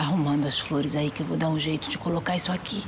arrumando as flores aí, que eu vou dar um jeito de colocar isso aqui.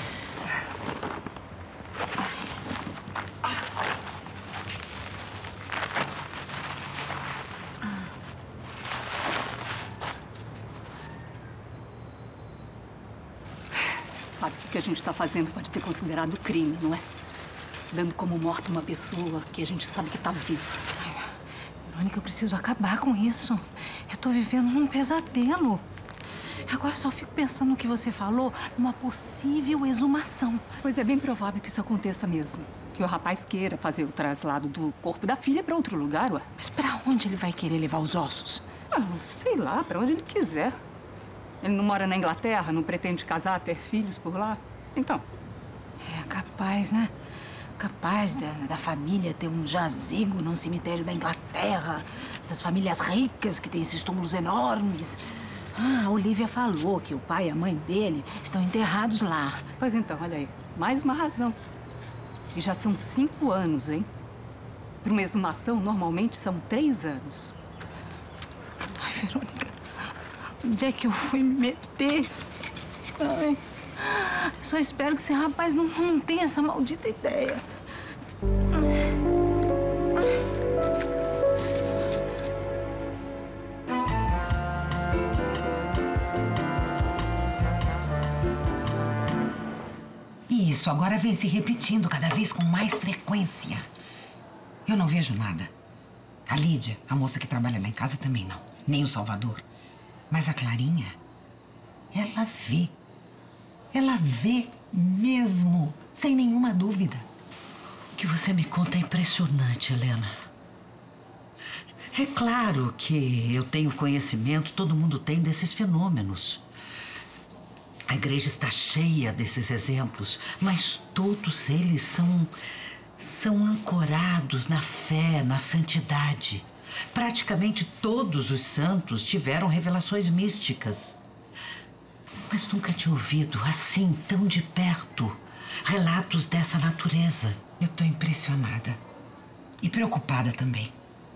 Sabe o que a gente está fazendo pode ser considerado crime, não é? Dando como morta uma pessoa que a gente sabe que está viva. Ai, Verônica, eu preciso acabar com isso. Eu tô vivendo num pesadelo. Agora só fico pensando no que você falou, numa possível exumação. Pois é bem provável que isso aconteça mesmo. Que o rapaz queira fazer o traslado do corpo da filha para outro lugar, ué. Mas pra onde ele vai querer levar os ossos? Ah, sei lá, para onde ele quiser. Ele não mora na Inglaterra, não pretende casar, ter filhos por lá. Então. É capaz, né? Capaz da família ter um jazigo num cemitério da Inglaterra. Essas famílias ricas que têm esses túmulos enormes. Ah, a Olivia falou que o pai e a mãe dele estão enterrados lá. Pois então, olha aí. Mais uma razão. E já são 5 anos, hein? Para uma exumação, normalmente, são 3 anos. Ai, Verônica, onde é que eu fui me meter? Ai, só espero que esse rapaz não tenha essa maldita ideia. Isso, agora vem se repetindo cada vez com mais frequência. Eu não vejo nada. A Lídia, a moça que trabalha lá em casa, também não. Nem o Salvador. Mas a Clarinha, ela vê. Ela vê mesmo, sem nenhuma dúvida. O que você me conta é impressionante, Helena. É claro que eu tenho conhecimento, todo mundo tem desses fenômenos. A igreja está cheia desses exemplos, mas todos eles são ancorados na fé, na santidade. Praticamente todos os santos tiveram revelações místicas. Mas nunca tinha ouvido assim, tão de perto, relatos dessa natureza. Eu tô impressionada. E preocupada também.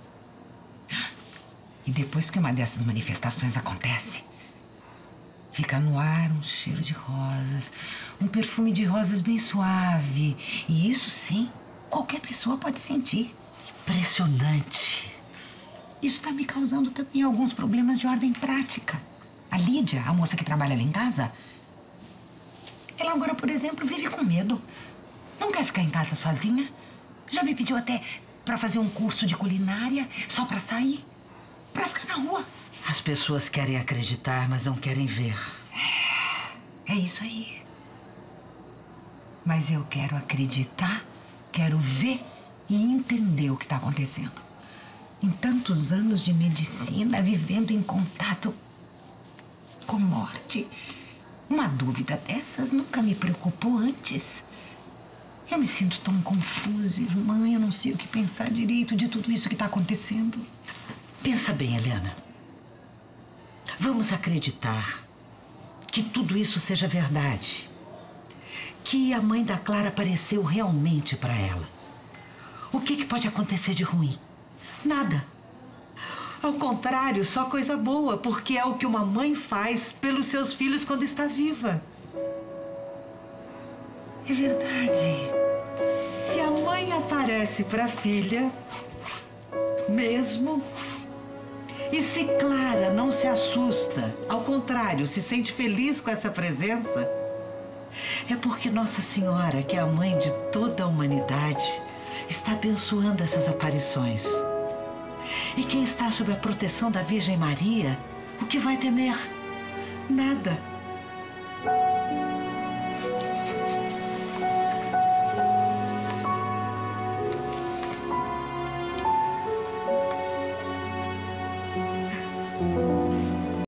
E depois que uma dessas manifestações acontece, fica no ar um cheiro de rosas, um perfume de rosas bem suave. E isso sim, qualquer pessoa pode sentir. Impressionante. Isso tá me causando também alguns problemas de ordem prática. A Lídia, a moça que trabalha lá em casa, ela agora, por exemplo, vive com medo. Não quer ficar em casa sozinha. Já me pediu até pra fazer um curso de culinária, só pra sair, pra ficar na rua. As pessoas querem acreditar, mas não querem ver. É isso aí. Mas eu quero acreditar, quero ver e entender o que está acontecendo. Em tantos anos de medicina, vivendo em contato com morte, uma dúvida dessas nunca me preocupou antes. Eu me sinto tão confusa, irmã. Eu não sei o que pensar direito de tudo isso que está acontecendo. Pensa bem, Helena. Vamos acreditar que tudo isso seja verdade. Que a mãe da Clara apareceu realmente para ela. O que pode acontecer de ruim? Nada. Ao contrário, só coisa boa, porque é o que uma mãe faz pelos seus filhos quando está viva. É verdade. Se a mãe aparece para a filha, mesmo... E se Clara não se assusta, ao contrário, se sente feliz com essa presença, é porque Nossa Senhora, que é a mãe de toda a humanidade, está abençoando essas aparições. E quem está sob a proteção da Virgem Maria, o que vai temer? Nada.